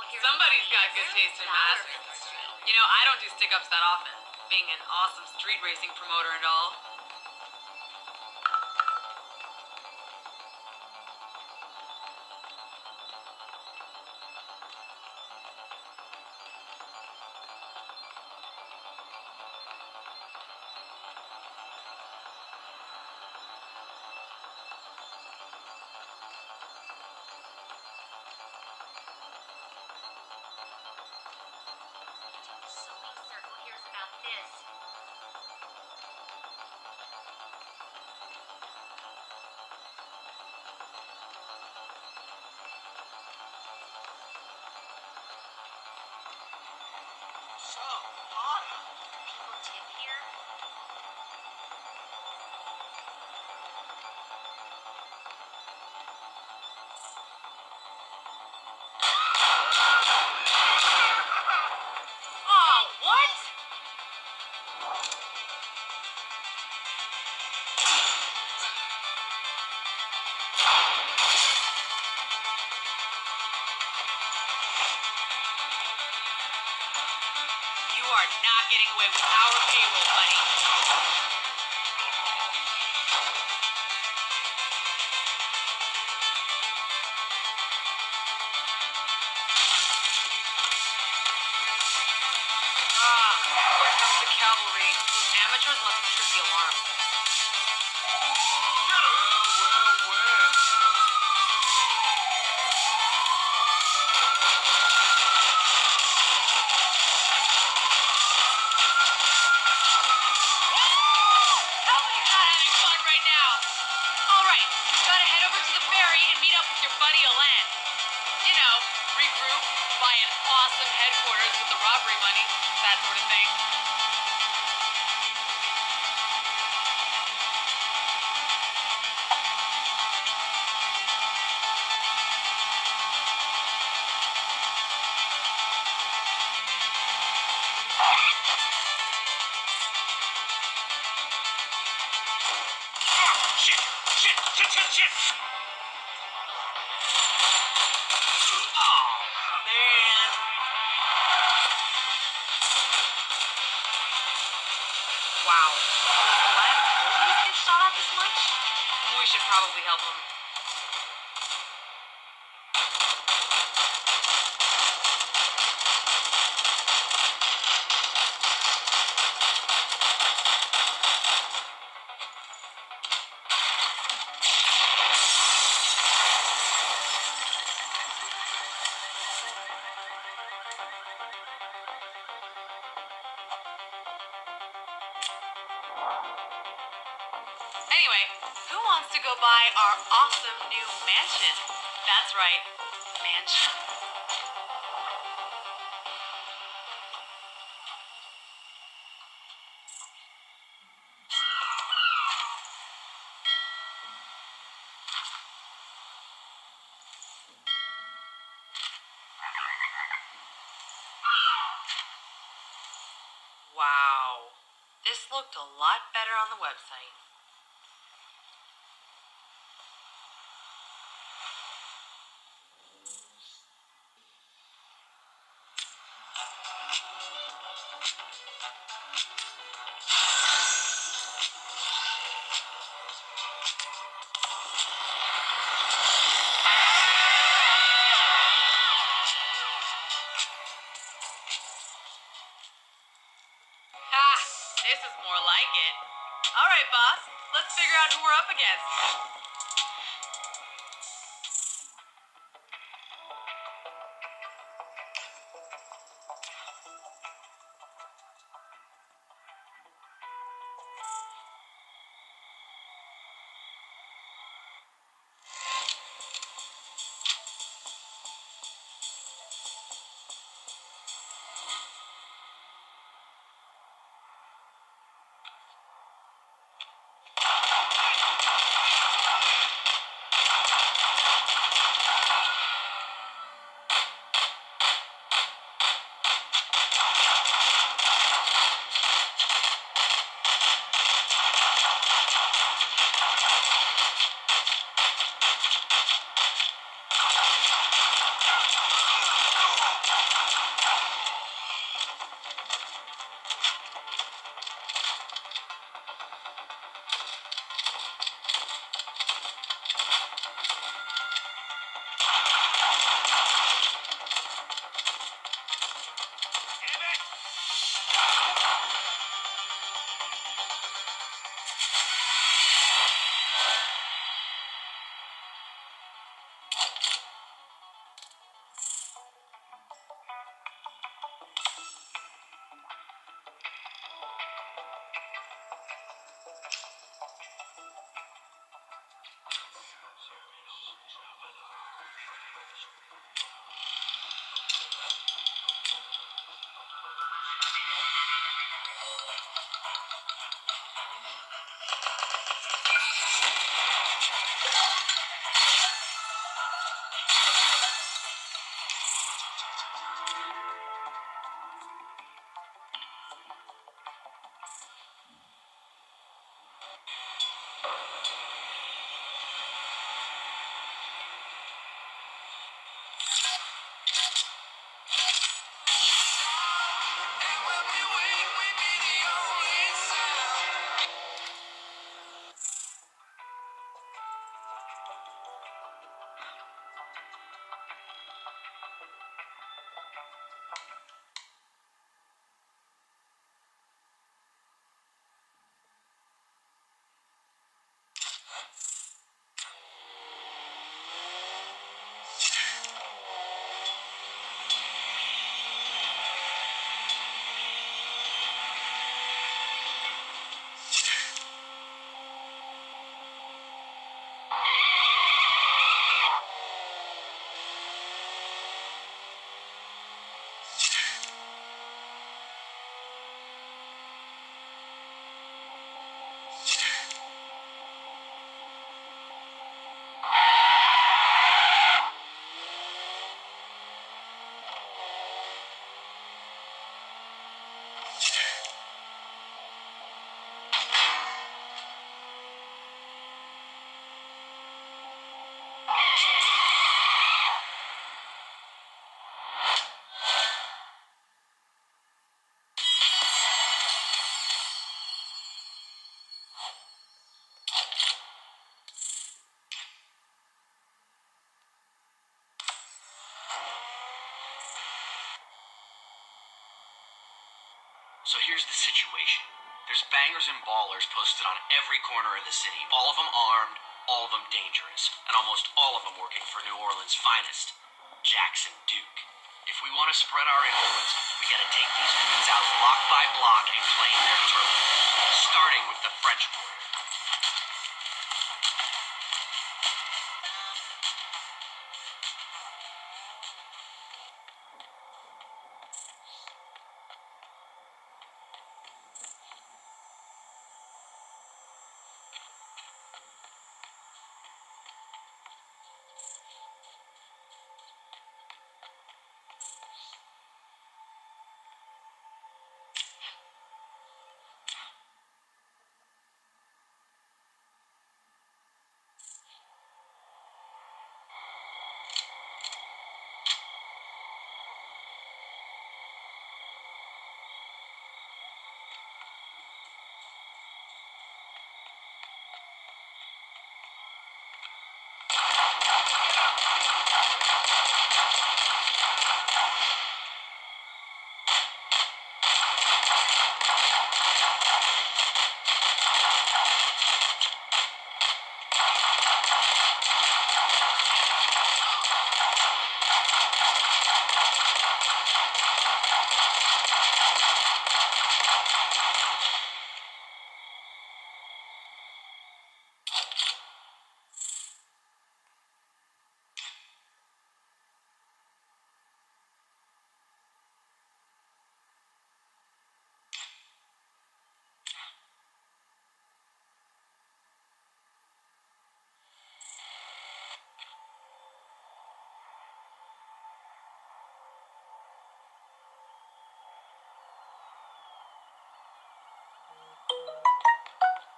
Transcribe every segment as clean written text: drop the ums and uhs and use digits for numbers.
Somebody's got good taste in masters. You know, I don't do stick-ups that often, being an awesome street racing promoter and all. Not getting away with our payroll, buddy. Here comes the cavalry. Those amateurs must have tripped the alarm. Awesome headquarters with the robbery money, that sort of thing. Shit! Wow. Does Glenn always get shot at this much? We should probably help him. Anyway, who wants to go buy our awesome new mansion? That's right, mansion. Wow, this looked a lot better on the website. This is more like it. All right, boss. Let's figure out who we're up against. So here's the situation. There's bangers and ballers posted on every corner of the city, all of them armed, all of them dangerous, and almost all of them working for New Orleans' finest, Jackson Duke. If we want to spread our influence, we gotta take these goons out block by block and claim their turf, starting with the French Quarter.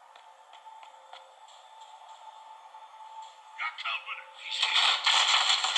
Company.